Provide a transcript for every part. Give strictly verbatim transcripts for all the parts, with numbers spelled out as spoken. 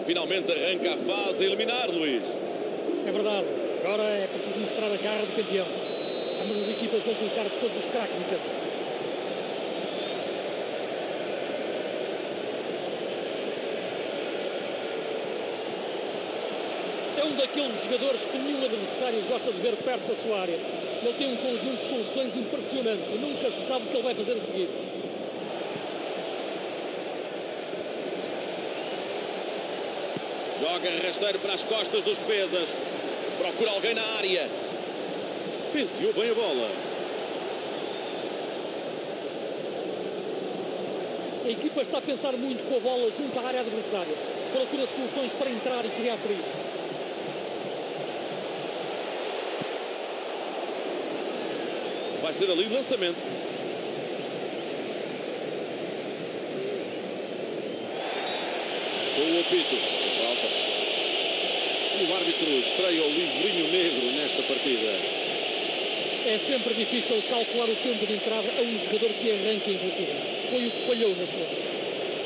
finalmente arranca a fase a eliminar, Luís. É verdade, agora é preciso mostrar a garra de campeão. Ambas as equipas vão colocar todos os craques em campo. É um daqueles jogadores que nenhum adversário gosta de ver perto da sua área. Ele tem um conjunto de soluções impressionante e nunca se sabe o que ele vai fazer a seguir. Joga rasteiro para as costas dos defesas. Procura alguém na área. Penteou bem a bola. A equipa está a pensar muito com a bola junto à área adversária. Procura soluções para entrar e criar perigo. Vai ser ali o lançamento. Foi o apito. Falta. E o árbitro estreia o livrinho negro nesta partida. É sempre difícil calcular o tempo de entrada a um jogador que arranca em velocidade. Foi o que falhou neste lance.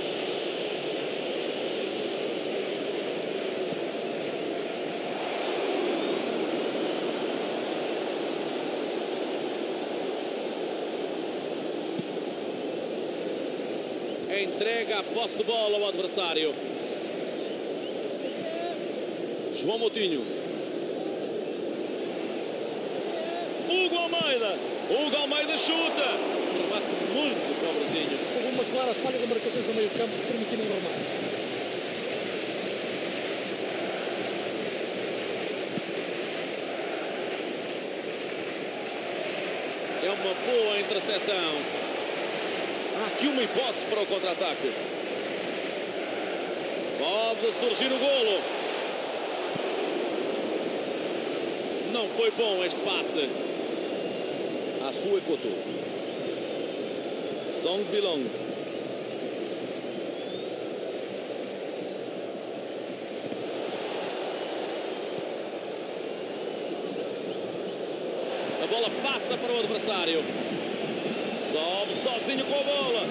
Entrega a posse de bola ao adversário. João Moutinho. Hugo Almeida. Hugo Almeida chuta. Remate muito pobrezinho. Houve uma clara falha de marcações a meio campo que permitiram um remate. É uma boa interseção. Há aqui uma hipótese para o contra-ataque. Pode surgir o golo. Não foi bom este passe. A sua Couto. Song Bilong. A bola passa para o adversário. Sobe sozinho com a bola.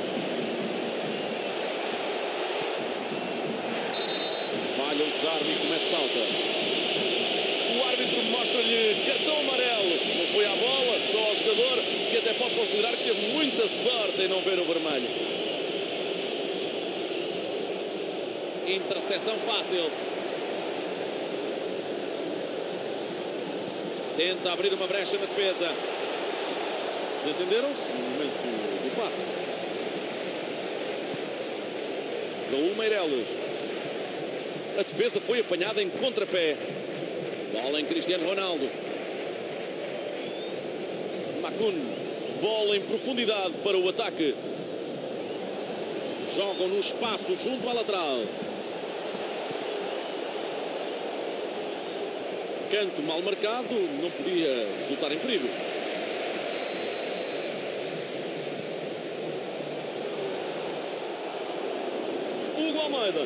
Falha o desarme e comete falta. O árbitro mostra-lhe cartão amarelo. Não foi à bola, só ao jogador. E até pode considerar que teve muita sorte em não ver o vermelho. Interseção fácil. Tenta abrir uma brecha na defesa. Desentenderam-se no momento do passe. Raul Meireles. A defesa foi apanhada em contrapé. Bola em Cristiano Ronaldo. Macun. Bola em profundidade para o ataque. Jogam no espaço junto à lateral. Canto mal marcado, não podia resultar em perigo. Hugo Almeida.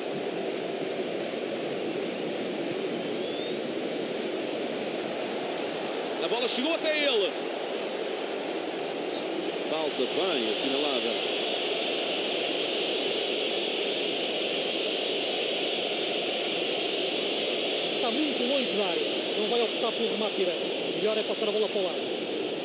A bola chegou até ele. Falta bem assinalada. Está muito longe da área. Não vai optar pelo remate direto. Melhor é passar a bola para o lado.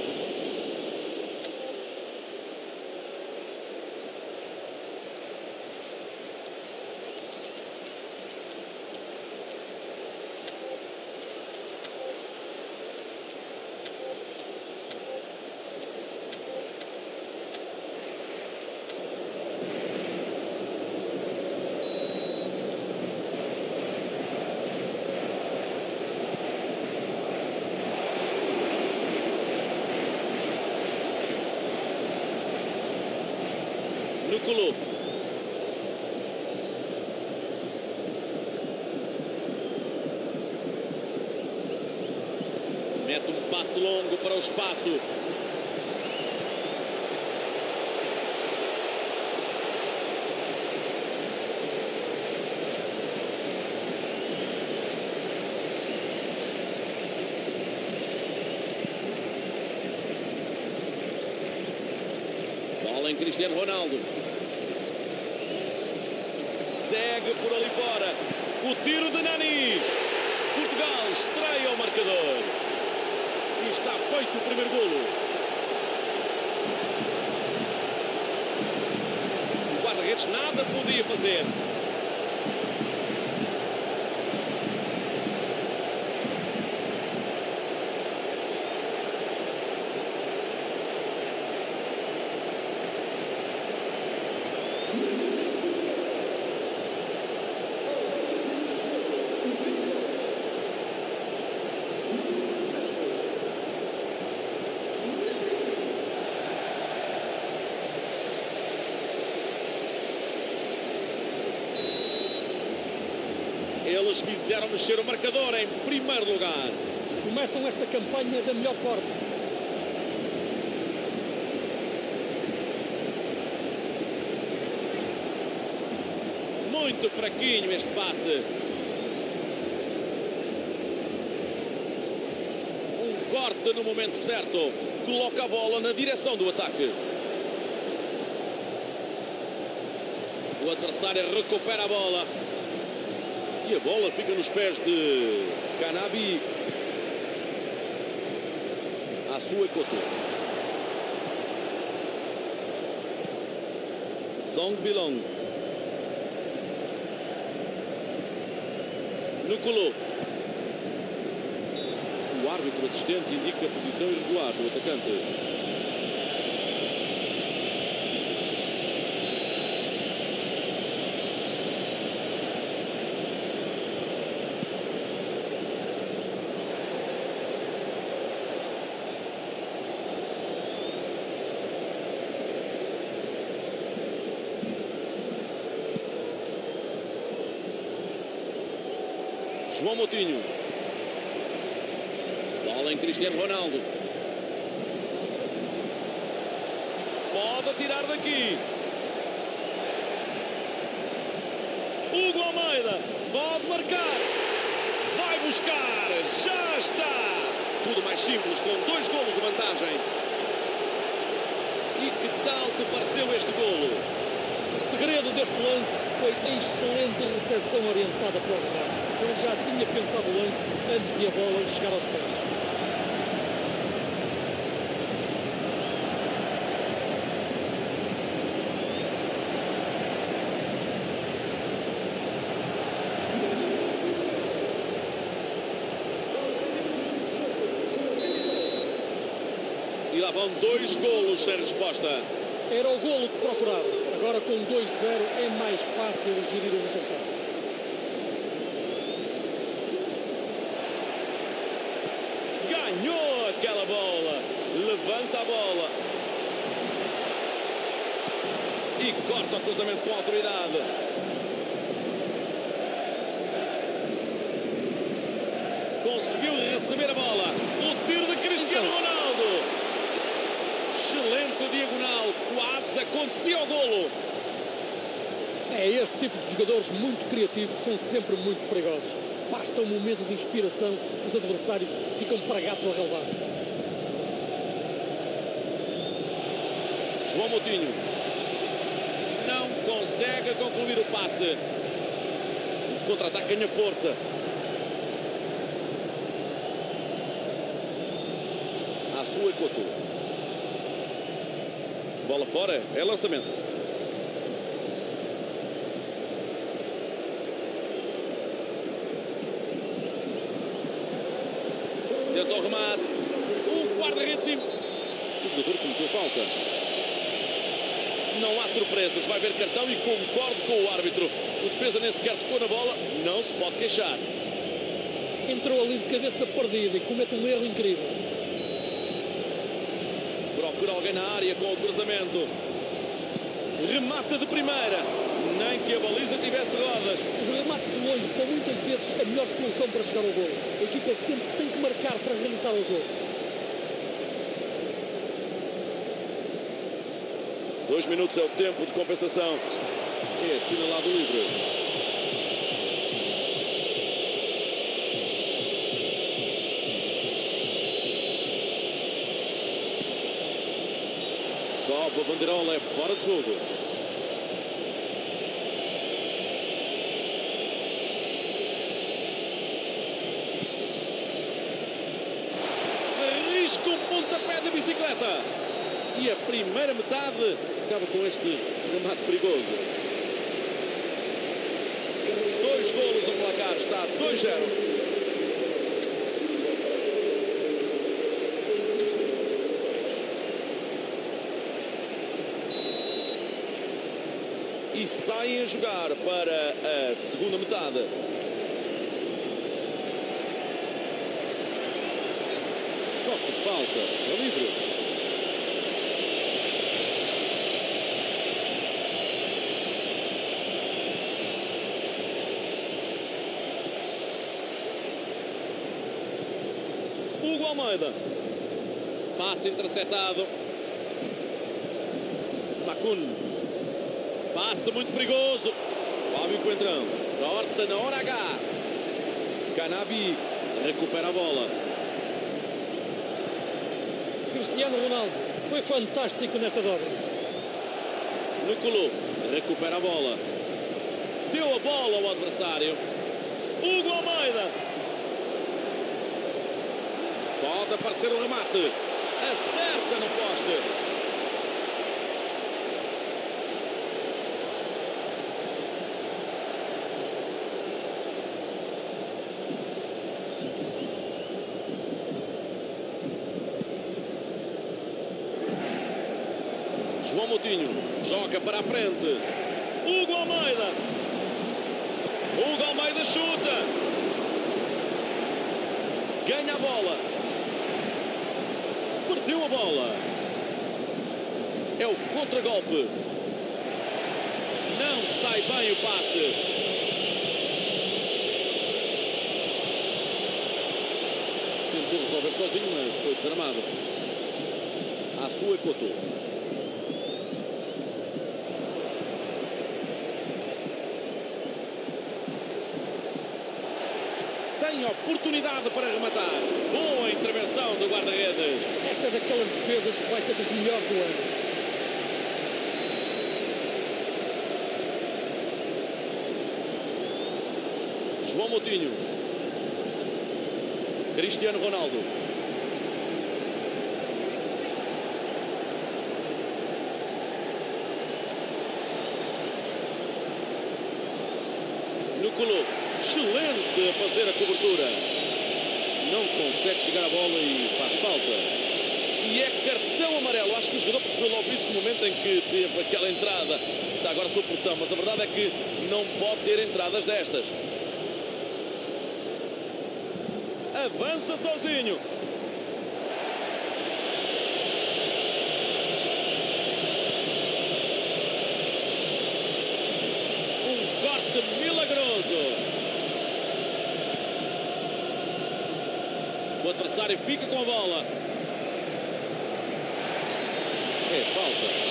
Núcolo. Mete um passo longo para o espaço. Bola em Cristiano Ronaldo. segue por ali fora. O tiro de Nani. Portugal estreia o marcador. E está feito o primeiro golo. O guarda-redes nada podia fazer. Eles quiseram mexer o marcador em primeiro lugar. Começam esta campanha da melhor forma. Muito fraquinho este passe. Um corte no momento certo. Coloca a bola na direção do ataque. O adversário recupera a bola. E a bola fica nos pés de Canabi. A sua Koto. Song Bilong. Nucolo. O árbitro assistente indica a posição irregular do atacante. João Moutinho. Bola em Cristiano Ronaldo. Pode tirar daqui. Hugo Almeida. Pode marcar. Vai buscar. Já está. Tudo mais simples, com dois golos de vantagem. E que tal te pareceu este golo? O segredo deste lance foi a excelente recepção orientada para o remate. Ele já tinha pensado o lance antes de a bola chegar aos pés. E lá vão dois golos sem resposta. Era o golo que procurava. Agora com dois a zero é mais fácil gerir o resultado. Ganhou aquela bola. Levanta a bola. E corta o cruzamento com autoridade. Conseguiu receber a bola. O tiro de Cristiano Ronaldo. Excelente diagonal. Quase acontecia o golo. É, este tipo de jogadores muito criativos são sempre muito perigosos. Basta um momento de inspiração, os adversários ficam pregados ao relevado. João Moutinho não consegue concluir o passe. O contra-ataque ganha força. A sua Koto. Bola fora, é lançamento. Tenta o remate. O guarda-redes. O jogador cometeu falta. Não há surpresas. Vai ver cartão e concordo com o árbitro. O defesa nem sequer tocou na bola. Não se pode queixar. Entrou ali de cabeça perdida e comete um erro incrível. Procura alguém na área com o cruzamento. Remata de primeira. Nem que a baliza tivesse rodas. Os remates de longe são muitas vezes a melhor solução para chegar ao golo. A equipa sente que tem que marcar para realizar o jogo. Dois minutos é o tempo de compensação. É assinalado livre. Sobe a bandeirola, é fora de jogo. da bicicleta. E a primeira metade acaba com este remate perigoso. Dois golos no placar, está dois a zero. E saem a jogar para a segunda metade. Sofre falta. É livre. Hugo Almeida. Passe interceptado. Macun. Passe muito perigoso. Fábio Coentrão. Corta na hora H. Canabi recupera a bola. Cristiano Ronaldo foi fantástico nesta dobra. Nicolò recupera a bola. Deu a bola ao adversário. Hugo Almeida. Pode aparecer o remate. Acerta no poste. João Moutinho joga para a frente. Hugo Almeida. Hugo Almeida chuta. Ganha a bola. Perdeu a bola. É o contragolpe. Não sai bem o passe. Tentou resolver sozinho, mas foi desarmado. À sua Couto. Tem oportunidade para rematar. Boa intervenção do guarda-redes. Esta é daquelas defesas que vai ser das melhores do ano. João Moutinho. Cristiano Ronaldo. Nicolò. Excelente a fazer a cobertura. Não consegue chegar à bola e faz falta. E é cartão amarelo. Acho que o jogador percebeu logo isso no momento em que teve aquela entrada. Está agora sob pressão, mas a verdade é que não pode ter entradas destas. Avança sozinho. Um corte milagroso. O adversário fica com a bola. É falta.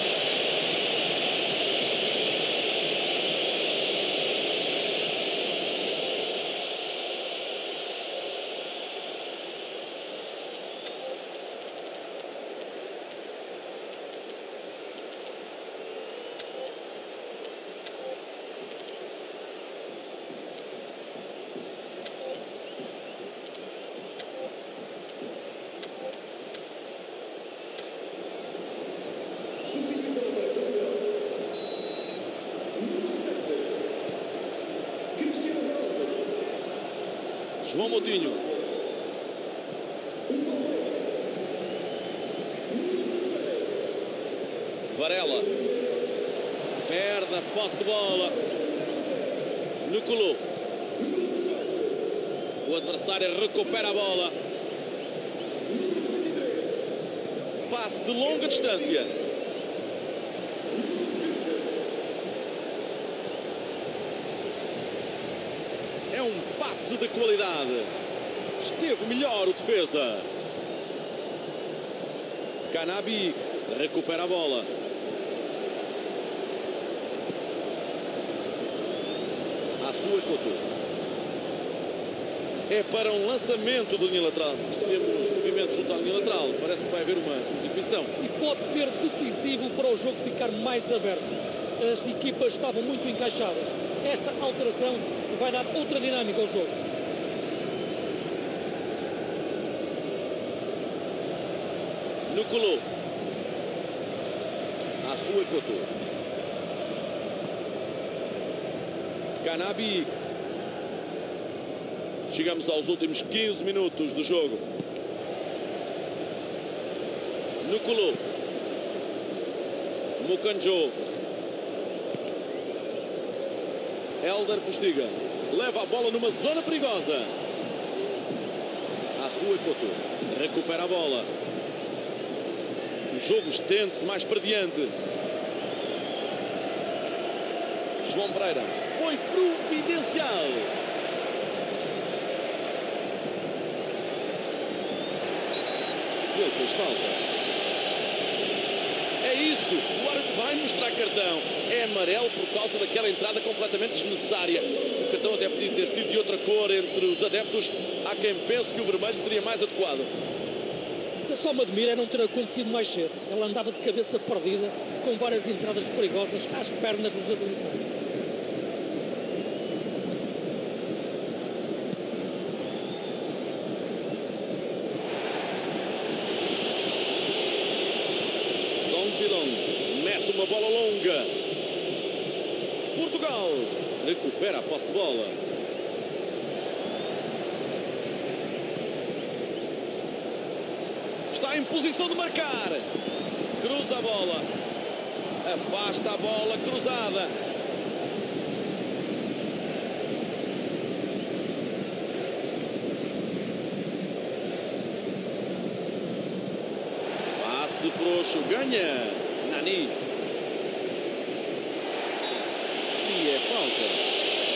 Substituição para Portugal. No sete. Cristiano Ronaldo. João Moutinho. Hugo Almeida. No dezesseis. Varela. Perde a posse de bola. Nicolò. No dezoito. O adversário recupera a bola. No vinte e três. Passe de longa distância. É um passe de qualidade. Esteve melhor o defesa. Canabi recupera a bola. À sua Couto. É para um lançamento de linha lateral. Temos movimentos junto à linha lateral. Parece que vai haver uma substituição. E pode ser decisivo para o jogo ficar mais aberto. As equipas estavam muito encaixadas. Esta alteração vai dar outra dinâmica ao jogo. No Colo. A sua Couto. Canabi. Chegamos aos últimos quinze minutos do jogo. No Colo. Mocanjo. Hélder Postiga. Leva a bola numa zona perigosa. A sua Couto. Recupera a bola. O jogo estende-se mais para diante. João Pereira. Foi providencial. Ele fez falta. É isso. O árbitro vai mostrar cartão. É amarelo por causa daquela entrada completamente desnecessária. O cartão até podia ter sido de outra cor entre os adeptos. Há quem pense que o vermelho seria mais adequado. Eu só me admiro é não ter acontecido mais cedo. Ele andava de cabeça perdida, com várias entradas perigosas às pernas dos adversários. Song Bilong mete uma bola longa. Portugal recupera a posse de bola. Está em posição de marcar. Cruza a bola. Afasta a bola cruzada. Passe frouxo. Ganha. Nani. E é falta.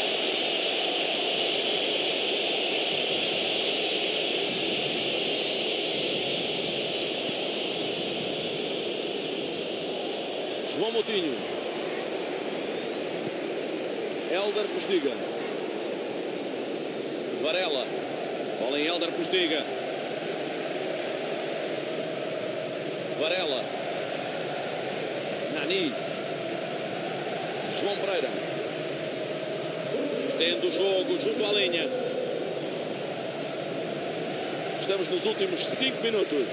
João Moutinho. Hélder Postiga. Varela. Bola em Hélder Postiga. Varela. Nani. João Pereira. Estende o jogo junto à linha. Estamos nos últimos cinco minutos.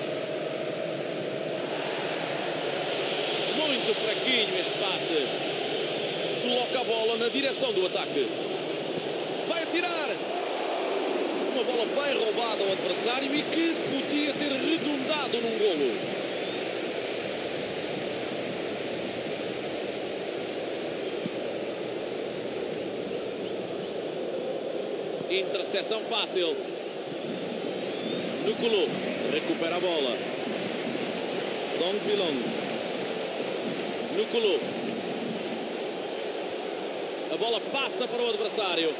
Muito fraquinho este passe. Coloca a bola na direção do ataque. Vai atirar. Uma bola bem roubada ao adversário e que podia ter redundado num golo. Interseção fácil. No Colo. Recupera a bola. Song Bilong. No Colo. A bola passa para o adversário.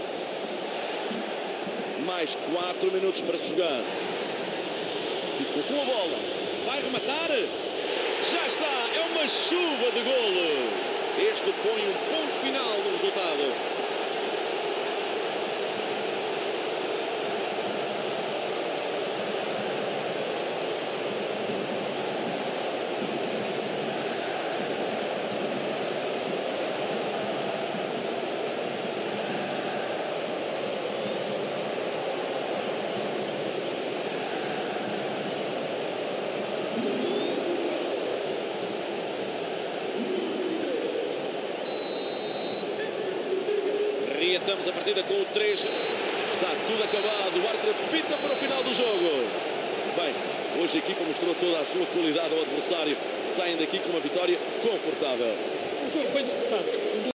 Mais quatro minutos para se jogar. Ficou com a bola. Vai rematar. Já está. É uma chuva de golo. Este põe um ponto final no resultado. Reatamos a partida com o três. Está tudo acabado. O árbitro apita para o final do jogo. Bem, hoje a equipa mostrou toda a sua qualidade ao adversário. Saem daqui com uma vitória confortável. Um jogo bem disputado.